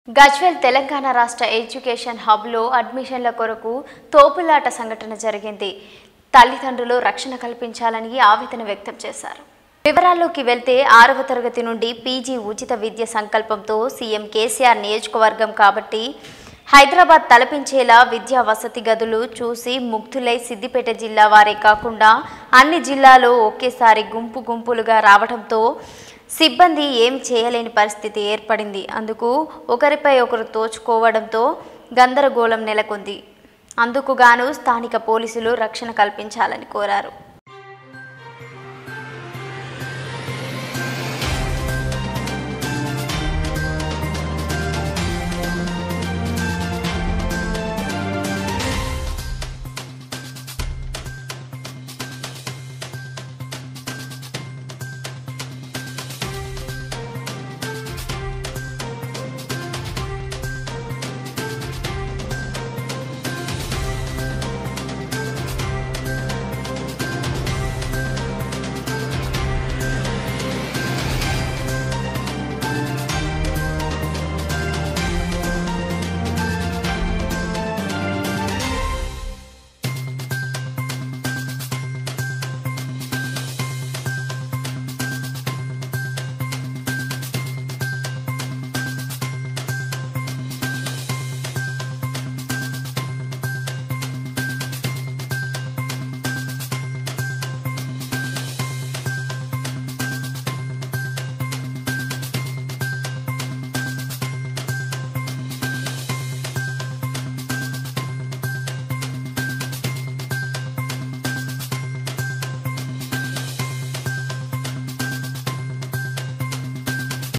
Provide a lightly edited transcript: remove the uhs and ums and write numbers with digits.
గజ్వేల్ తెలంగాణ రాష్ట్ర ఎడ్యుకేషన్ హబ్లో అడ్మిషన్ల కొరకు తోపులాట సంఘటన జరిగింది. తల్లిదండ్రులు రక్షణ కల్పించాలని ఆవేదన వ్యక్తం చేశారు. వివరాల్లోకి వెళ్తే 6వ తరగతి నుండి పీజీ ఉచిత విద్య సంకల్పంతో సీఎం కేసీఆర్ నియోజకవర్గం కాబట్టి హైదరాబాద్ తలపించేలా విద్యా వసతి గదులు చూసి ముగ్ధులై సిద్దిపేట జిల్లా వారే కాకుండా అన్ని జిల్లాలో ఒకేసారి గుంపులుగా రావడంతో సిబ్బంది ఏం చేయలేని పరిస్థితి ఏర్పడింది. అందుకు ఒకరిపై ఒకరు తోచుకోవడంతో గందరగోళం నెలకొంది. అందుకు గాను స్థానిక పోలీసులు రక్షణ కల్పించాలని కోరారు.